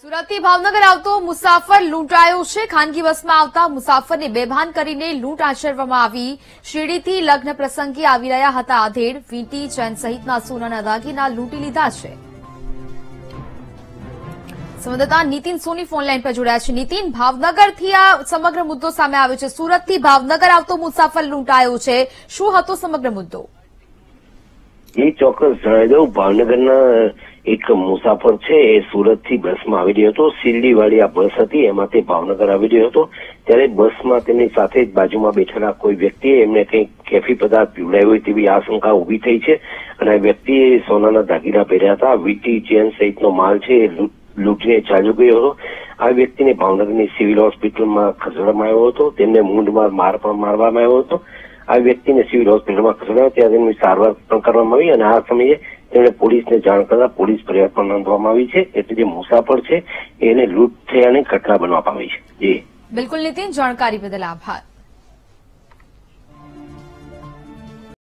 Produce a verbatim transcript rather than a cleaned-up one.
સુરતથી ભાવનગર આવતો મુસાફર લૂંટાયો છે। ખાનગી બસમાં આવતા મુસાફરને બેભાન કરીને લૂંટ આચરવામાં આવી। શેરડીથી લગ્ન પ્રસંગે આવી રહ્યા હતા આધેડ। વીંટી ચેન સહિતના સોનાના દાગીના લૂંટી લીધા છે। સંવાદદાતા નીતિન સોની ફોનલાઈન પર જોડાયા છે। નીતિન, ભાવનગરથી આ સમગ્ર મુદ્દો સામે આવ્યો છે। સુરતથી ભાવનગર આવતો મુસાફર લૂંટાયો છે, શું હતો સમગ્ર મુદ્દો? એ ચોક્કસ જણાવી દઉં, ભાવનગરના એક મુસાફર છે એ સુરતથી બસમાં આવી રહ્યો હતો। શિરડીવાળી આ બસ હતી, એમાં તે ભાવનગર આવી રહ્યો હતો। ત્યારે બસમાં તેની સાથે જ બાજુમાં બેઠેલા કોઈ વ્યક્તિએ એમને કંઈક કેફી પદાર્થ પીવડાવ્યો હોય તેવી આશંકા ઉભી થઈ છે અને આ વ્યક્તિએ સોનાના દાગીના પહેર્યા હતા। વીંટી ચેન સહિતનો માલ છે એ લૂંટીને ચાલ્યો ગયો હતો। આ વ્યક્તિને ભાવનગરની સિવિલ હોસ્પિટલમાં ખસેડવામાં આવ્યો હતો। તેમને મૂંઢમાં માર પણ મારવામાં આવ્યો હતો। આ વ્યક્તિને સિવિલ હોસ્પિટલમાં ખસેડાયો, ત્યાં તેમની સારવાર પણ કરવામાં આવી અને આ સમયે તેમણે પોલીસને જાણ કરતા પોલીસ ફરિયાદ પણ નોંધવામાં આવી છે। એટલે જે મુસાફર છે એને લૂંટ થયાની ઘટના બનવા પામી છે। જી બિલકુલ નીતિન, જાણકારી બદલ આભાર।